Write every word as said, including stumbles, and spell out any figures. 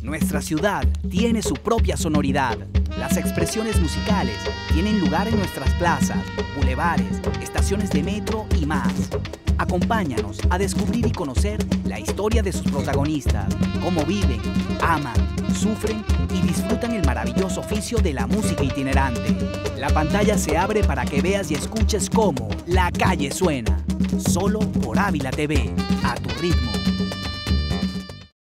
Nuestra ciudad tiene su propia sonoridad. Las expresiones musicales tienen lugar en nuestras plazas, bulevares, estaciones de metro y más. Acompáñanos a descubrir y conocer la historia de sus protagonistas, cómo viven, aman, sufren y disfrutan el maravilloso oficio de la música itinerante. La pantalla se abre para que veas y escuches cómo La Calle Suena, solo por Ávila T V, a tu ritmo.